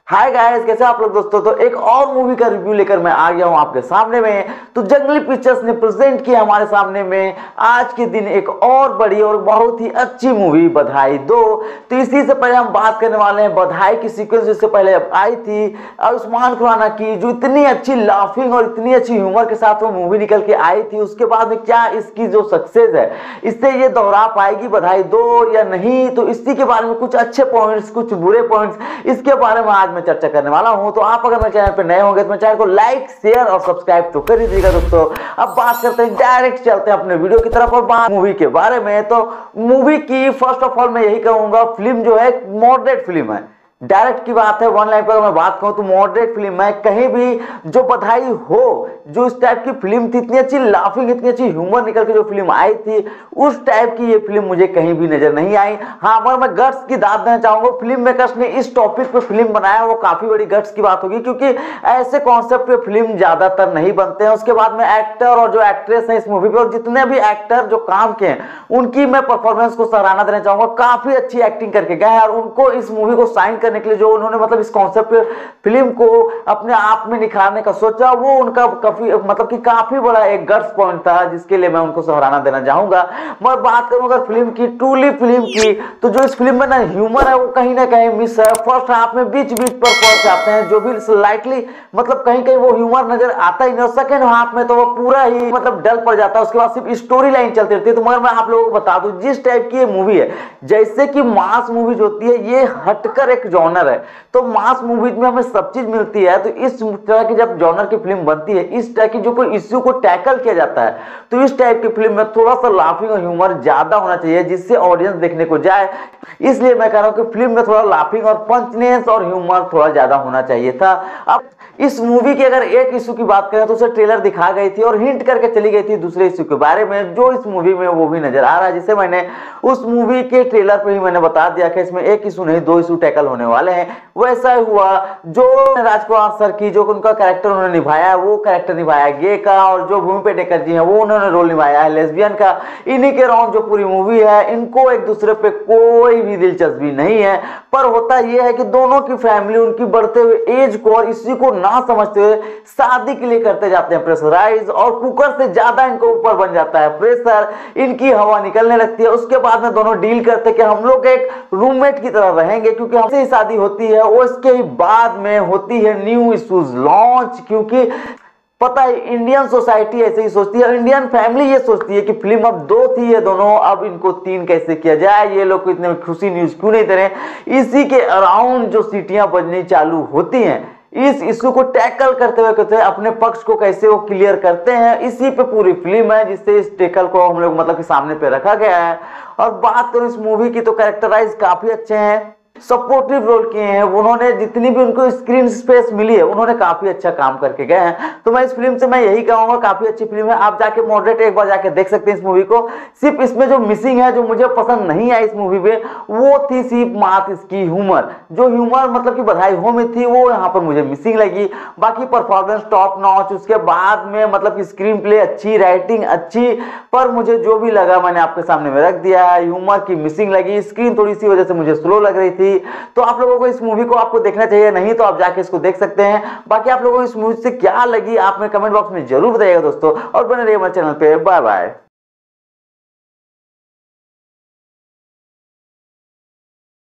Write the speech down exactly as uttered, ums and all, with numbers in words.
Hi guys, कैसे आप लोग दोस्तों। तो एक और मूवी का रिव्यू लेकर मैं आ गया हूं आपके सामने में। तो जंगली पिक्चर्स ने प्रेजेंट किया हमारे सामने में आज के दिन एक और बड़ी और बहुत ही अच्छी मूवी बधाई दो। तो इसी से पहले हम बात करने वाले हैं बधाई की सीक्वेंस जिससे पहले अब आई थी आयुष्मान खुराना की, जो इतनी अच्छी लाफिंग और इतनी अच्छी ह्यूमर के साथ वो मूवी निकल के आई थी। उसके बाद में क्या इसकी जो सक्सेस है, इससे ये दोहरा पाएगी बधाई दो या नहीं, तो इसी के बारे में कुछ अच्छे पॉइंट्स कुछ बुरे पॉइंट्स इसके बारे में आज मैं चर्चा करने वाला हूं। तो आप अगर मेरे चैनल पे नए होंगे तो मेरे चैनल को लाइक शेयर और सब्सक्राइब तो कर दीजिएगा दोस्तों। अब बात करते हैं, डायरेक्ट चलते हैं अपने वीडियो की तरफ और बात मूवी के बारे में। तो मूवी की फर्स्ट ऑफ ऑल मैं यही कहूंगा, फिल्म जो है मॉडरेट फिल्म है। डायरेक्ट की बात है, वन लाइन पर मैं बात कहूं तो मॉडरेट फिल्म है। कहीं भी जो बधाई हो, जो इस टाइप की फिल्म थी, इतनी अच्छी लाफिंग इतनी अच्छी ह्यूमर निकल के जो फिल्म आई थी, उस टाइप की ये फिल्म मुझे कहीं भी नजर नहीं आई। हाँ, मगर मैं गट्स की दाद देना चाहूंगा, फिल्म मेकर्स ने इस टॉपिक पे फिल्म बनाया वो काफी बड़ी गट्स की बात होगी, क्योंकि ऐसे कॉन्सेप्ट पे फिल्म ज्यादातर नहीं बनते हैं। उसके बाद में एक्टर और जो एक्ट्रेस है इस मूवी पे और जितने भी एक्टर जो काम किए हैं उनकी मैं परफॉर्मेंस को सराहना देना चाहूंगा। काफी अच्छी एक्टिंग करके गए हैं और उनको इस मूवी को साइन करने के लिए जो उन्होंने मतलब इस कॉन्सेप्ट फिल्म को अपने आप में निखारने का सोचा, वो उनका काफी मतलब कि काफी बड़ा एक गट्स पॉइंट था, जिसके लिए मैं उनको सराहना देना चाहूंगा। मैं बात करूं अगर फिल्म की ट्रूली फिल्म की, तो जो इस फिल्म में ना ह्यूमर है वो कहीं ना कहीं मिस है। फर्स्ट हाफ में बीच बीच पर फॉल्स आते हैं जो भी स्लाइटली मतलब कहीं कहीं वो ह्यूमर नजर आता ही नहीं। सेकंड हाफ में तो वो पूरा ही मतलब डल पड़ जाता है। उसके बाद सिर्फ स्टोरी लाइन चलती रहती है। तो मगर मैं आप लोगों को बता दूं, जिस टाइप की ये मूवी है, जैसे कि मास मूवीज होती है, ये हटकर एक जॉनर है। तो मास मूवीज में हमें सब चीज मिलती है। तो इस तरह की जब जॉनर की फिल्म बनती है, इस तरह की जो कोई इश्यू को टैकल किया जाता है, तो इस टाइप की फिल्म में थोड़ा सा लाफिंग और ह्यूमर ज्यादा होना चाहिए, जिससे ऑडियंस देखने को जाए। इसलिए मैं कह रहा हूं कि फिल्म में थोड़ा लाफिंग और पंचनेस और ह्यूमर थोड़ा ज्यादा होना चाहिए था। अब इस मूवी की अगर एक इश्यू की बात करें तो उसे ट्रेलर दिखा गई थी और हिंट करके चली गई थी दूसरे इश्यू के बारे में, जो इस मूवी में वो भी नजर आ रहा है, जिसे मैंने उस मूवी के ट्रेलर पे ही मैंने बता दिया कि इसमें एक इशू नहीं दो इशू टैकल होने वाले हैं। वैसा हुआ जो राजकुमार सर की जो उनका कैरेक्टर उन्होंने निभाया है, वो कैरेक्टर निभाया गे का, और जो भूमि पेडनेकर जी हैं वो उन्होंने रोल निभाया है लेस्बियन का। इन्हीं के राउंड जो पूरी मूवी है, इनको एक दूसरे पे कोई भी दिलचस्पी नहीं है। पर होता यह है कि दोनों की फैमिली उनकी बढ़ते हुए एज को और इसी को ना समझते हुए शादी के लिए करते जाते हैं प्रेशराइज, और कुकर से ज्यादा इनको ऊपर बन जाता है प्रेशर, इनकी हवा निकलने लगती है। उसके बाद में दोनों डील करते कि हम लोग एक रूममेट की तरह रहेंगे, क्योंकि हमसे ही शादी होती है। उसके ही बाद में होती है न्यू इश्यूज लॉन्च, क्योंकि पता है इंडियन सोसाइटी ऐसे ही सोचती है, इंडियन फैमिली ये सोचती है कि फिल्म अब दो थी ये दोनों, अब इनको तीन कैसे किया जाए, ये लोग को इतने खुशी न्यूज क्यों नहीं दे रहे। इसी के अराउंड जो सीटियां बजनी चालू होती हैं, इस इशू को टैकल करते हुए कहते हैं अपने पक्ष को कैसे वो क्लियर करते हैं, इसी पे पूरी फिल्म है, जिससे इस टैकल को हम लोग मतलब कि सामने पे रखा गया है। और बात करूं इस मूवी की तो कैरेक्टराइज काफी अच्छे हैं, सपोर्टिव रोल किए हैं उन्होंने, जितनी भी उनको स्क्रीन स्पेस मिली है उन्होंने काफी अच्छा काम करके गए हैं। तो मैं इस फिल्म से मैं यही कहूंगा, काफी अच्छी फिल्म है, आप जाके मॉडरेट एक बार जाके देख सकते हैं इस मूवी को। सिर्फ इसमें जो मिसिंग है, जो मुझे पसंद नहीं आई इस मूवी में, वो थी सिर्फ मात इसकी ह्यूमर। जो ह्यूमर मतलब कि बधाई हो में थी, वो यहाँ पर मुझे मिसिंग लगी। बाकी परफॉर्मेंस टॉप नॉच, उसके बाद में मतलब कि स्क्रीन प्ले अच्छी, राइटिंग अच्छी, पर मुझे जो भी लगा मैंने आपके सामने में रख दिया है। ह्यूमर की मिसिंग लगी, स्क्रीन थोड़ी सी वजह से मुझे स्लो लग रही थी। तो आप लोगों को इस मूवी को आपको देखना चाहिए, नहीं तो आप जाके इसको देख सकते हैं। बाकी आप लोगों को इस मूवी से क्या लगी आप में कमेंट बॉक्स में जरूर बताइएगा दोस्तों, और बने रहिए हमारे चैनल पे। Bye bye.